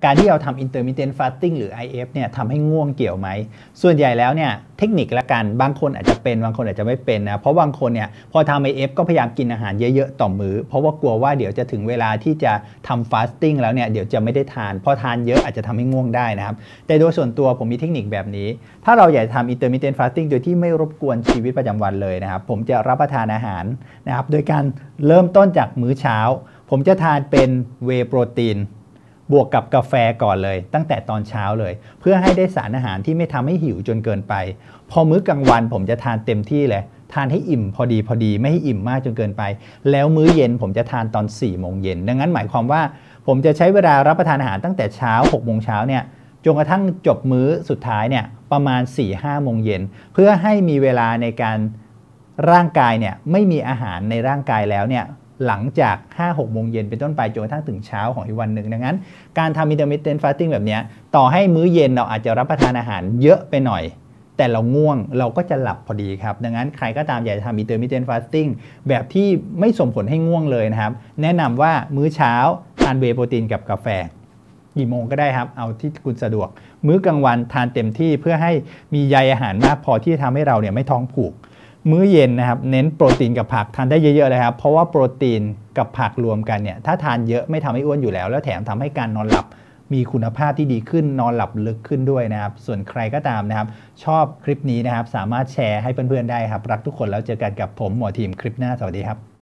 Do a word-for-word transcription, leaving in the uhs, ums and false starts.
การที่เราทำ intermittent fasting หรือ ไอ เอฟ เนี่ยทำให้ง่วงเกี่ยวไหมส่วนใหญ่แล้วเนี่ยเทคนิคละกันบางคนอาจจะเป็นบางคนอาจจะไม่เป็นนะเพราะบางคนเนี่ยพอทำ ไอ เอฟ ก็พยายามกินอาหารเยอะๆต่อมื้อเพราะว่ากลัวว่าเดี๋ยวจะถึงเวลาที่จะทำ fasting แล้วเนี่ยเดี๋ยวจะไม่ได้ทานพอทานเยอะอาจจะทำให้ง่วงได้นะครับแต่โดยส่วนตัวผมมีเทคนิคแบบนี้ถ้าเราอยากทำ intermittent fasting โดยที่ไม่รบกวนชีวิตประจำวันเลยนะครับผมจะรับประทานอาหารนะครับโดยการเริ่มต้นจากมื้อเช้าผมจะทานเป็น whey proteinบวกกับกาแฟก่อนเลยตั้งแต่ตอนเช้าเลยเพื่อให้ได้สารอาหารที่ไม่ทำให้หิวจนเกินไปพอมื้อกลางวันผมจะทานเต็มที่เลยทานให้อิ่มพอดีพอดีไม่ให้อิ่มมากจนเกินไปแล้วมื้อเย็นผมจะทานตอนสี่โมงเย็นดังนั้นหมายความว่าผมจะใช้เวลารับประทานอาหารตั้งแต่เช้าหกโมงเช้าเนี่ยจนกระทั่งจบมื้อสุดท้ายเนี่ยประมาณ สี่ห้าโมงเย็นเพื่อให้มีเวลาในการร่างกายเนี่ยไม่มีอาหารในร่างกายแล้วเนี่ยหลังจาก ห้าหก โมงเย็นเป็นต้นไปจนกระทั่งถึงเช้าของอีกวันหนึ่งดังนั้นการทำ intermittent fasting แบบนี้ต่อให้มื้อเย็นเราอาจจะรับประทานอาหารเยอะไปหน่อยแต่เราง่วงเราก็จะหลับพอดีครับดังนั้นใครก็ตามอยากจะทำ intermittent fasting แบบที่ไม่ส่งผลให้ง่วงเลยนะครับแนะนำว่ามื้อเช้าทานเวย์โปรตีนกับกาแฟกี่โมงก็ได้ครับเอาที่คุณสะดวกมื้อกลางวันทานเต็มที่เพื่อให้มีใยอาหารมากพอที่จะทำให้เราเนี่ยไม่ท้องผูกมื้อเย็นนะครับเน้นโปรตีนกับผักทานได้เยอะๆเลยครับเพราะว่าโปรตีนกับผักรวมกันเนี่ยถ้าทานเยอะไม่ทำให้อ้วนอยู่แล้วแล้วแถมทำให้การนอนหลับมีคุณภาพที่ดีขึ้นนอนหลับลึกขึ้นด้วยนะครับส่วนใครก็ตามนะครับชอบคลิปนี้นะครับสามารถแชร์ให้เพื่อนๆได้ครับรักทุกคนแล้วเจอกันกับผมหมอทีมคลิปหน้าสวัสดีครับ